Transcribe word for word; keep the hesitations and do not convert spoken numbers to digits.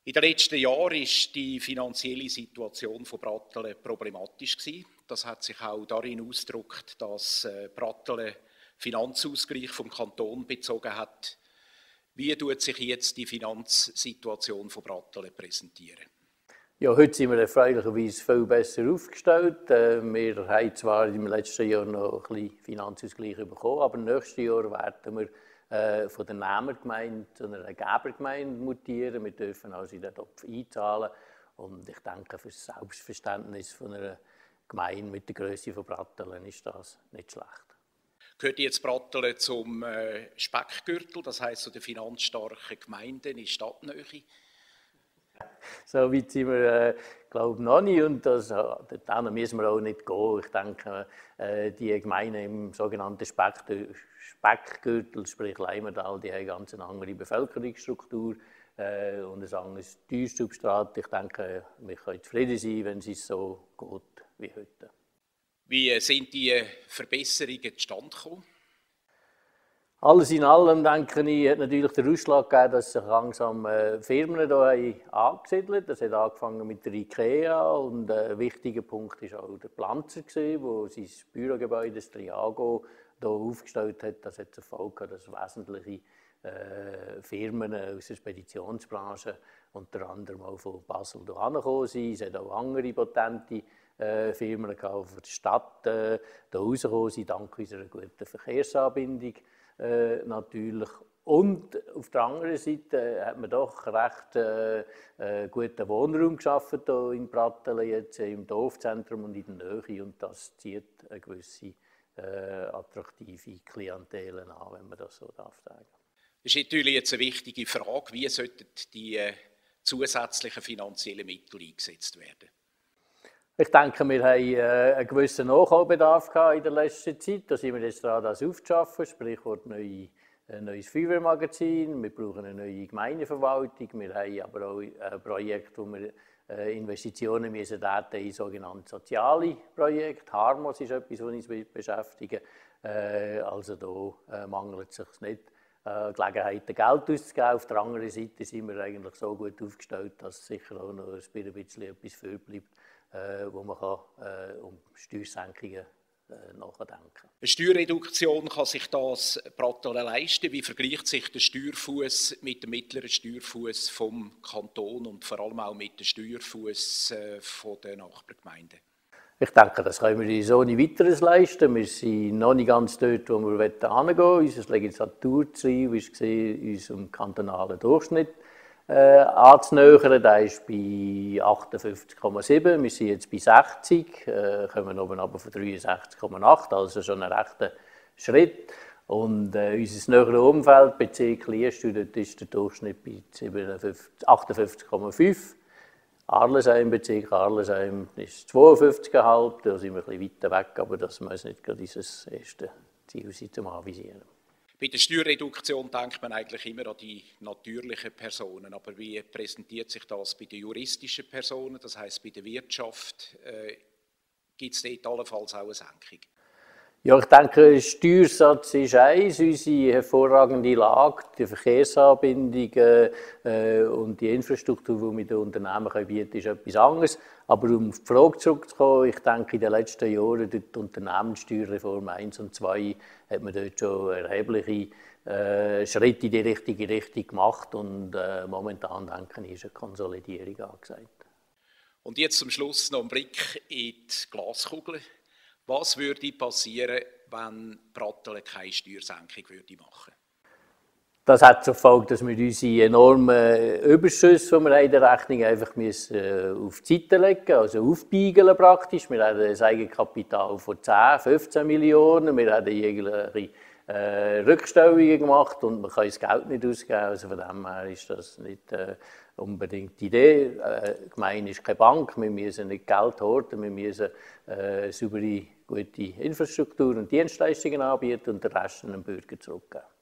In den letzten Jahren war die finanzielle Situation von Brattelen problematisch. Das hat sich auch darin ausgedrückt, dass Brattelen Finanzausgleich vom Kanton bezogen hat. Wie tut sich jetzt die Finanzsituation von Brattelen präsentieren? Ja, heute sind wir erfreulicherweise viel besser aufgestellt. Wir haben zwar im letzten Jahr noch ein bisschen Finanzausgleich bekommen, aber nächstes Jahr werden wir von der Nehmergemeinde zu einer Gebergemeinde mutieren. Wir dürfen also in den Topf einzahlen. Und ich denke, für das Selbstverständnis von einer Gemeinde mit der Größe von Brattelen ist das nicht schlecht. Gehört jetzt Brattelen zum Speckgürtel, das heisst zu den finanzstarken Gemeinden in Stadtnähe? So weit sind wir, äh, glaube ich, noch nicht. Und das, äh, dorthin müssen wir auch nicht gehen. Ich denke, äh, die Gemeinden im sogenannten Speck, Speckgürtel, sprich Leimerdal, die haben eine ganz andere Bevölkerungsstruktur äh, und ein anderes Steuersubstrat. Ich denke, wir können zufrieden sein, wenn es so geht wie heute. Wie sind die Verbesserungen zustande gekommen? Alles in allem, denke ich, hat natürlich den Ausschlag gegeben, dass sich langsam äh, Firmen hier angesiedelt haben. Das hat angefangen mit der IKEA und äh, ein wichtiger Punkt war auch der Planzer, der sein Bürogebäude, das Triago, hier aufgestellt hat. Das hat zur Folge gehabt, dass wesentliche äh, Firmen aus der Speditionsbranche, unter anderem auch von Basel, hierher gekommen sind. Es hat auch andere potente äh, Firmen gehabt, die von der Stadt äh, hier rausgekommen sind, dank unserer guten Verkehrsanbindung. Äh, natürlich. Und auf der anderen Seite äh, hat man doch recht äh, äh, guten Wohnraum geschaffen hier in Brattelen, jetzt äh, im Dorfzentrum und in der Nähe. Und das zieht eine gewisse äh, attraktive Klientel an, wenn man das so darf sagen. Das ist natürlich jetzt eine wichtige Frage, wie sollten die äh, zusätzlichen finanziellen Mittel eingesetzt werden? Ich denke, wir haben äh, einen gewissen Nachholbedarf in der letzten Zeit. Da sind wir jetzt dran, das aufzuschaffen, sprich neue, ein neues Feuerwehrmagazin. Wir brauchen eine neue Gemeindeverwaltung. Wir haben aber auch ein Projekt, wo wir äh, Investitionen müssen in sogenannte soziale Projekte. Harmos ist etwas, das uns beschäftigen. Äh, also da äh, mangelt es sich nicht äh, Gelegenheiten, Geld auszugeben. Auf der anderen Seite sind wir eigentlich so gut aufgestellt, dass sicher auch noch ein bisschen etwas für bleibt, wo man kann, äh, um Steuersenkungen äh, nachdenken kann. Eine Steuerreduktion kann sich das Brattelen leisten. Wie vergleicht sich der Steuerfuss mit dem mittleren Steuerfuss vom Kanton und vor allem auch mit dem Steuerfuss äh, der Nachbargemeinden? Ich denke, das können wir uns ohne Weiteres leisten. Wir sind noch nicht ganz dort, wo wir hingehen wollen. Unser Legislaturziel ist unserem kantonalen Durchschnitt Äh, anzunähern. Der ist bei achtundfünfzig Komma sieben, wir sind jetzt bei sechzig, äh, kommen oben aber von dreiundsechzig Komma acht, also schon ein rechter Schritt. Und äh, unser näheres Umfeld, Bezirk Liestal, dort ist der Durchschnitt bei achtundfünfzig Komma fünf. Arlesheim, Bezirk Arlesheim ist zweiundfünfzig Komma fünf, da sind wir ein bisschen weiter weg, aber das muss nicht gerade unser erstes Ziel sein zum Anvisieren. Bei der Steuerreduktion denkt man eigentlich immer an die natürlichen Personen, aber wie präsentiert sich das bei den juristischen Personen, das heisst bei der Wirtschaft? Äh, gibt es dort allenfalls auch eine Senkung? Ja, ich denke, der Steuersatz ist eins, unsere hervorragende Lage, die Verkehrsanbindung äh, und die Infrastruktur, die wir den Unternehmen bieten können, ist etwas anderes. Aber um auf die Frage zurückzukommen, ich denke, in den letzten Jahren durch die Unternehmenssteuerreform eins und zwei hat man dort schon erhebliche äh, Schritte in die richtige Richtung gemacht und äh, momentan, denke ich, ist eine Konsolidierung angesagt. Und jetzt zum Schluss noch ein Blick in die Glaskugel. Was würde passieren, wenn Brattelen keine Steuersenkung würde machen? Das hat zur Folge, dass wir unsere enormen Überschüsse, die wir in der Rechnung haben, einfach müssen auf die Seite legen, also aufbiegeln praktisch. Wir haben ein Eigenkapital von zehn, fünfzehn Millionen, wir haben irgendwelche äh, Rückstellungen gemacht und man kann das Geld nicht ausgeben. Also von dem her ist das nicht äh, unbedingt die Idee. Äh, die Gemeinde ist keine Bank, wir müssen nicht Geld horten, wir müssen äh, saubere, gute Infrastruktur und Dienstleistungen anbieten und den Rest an den Bürger zurückgeben.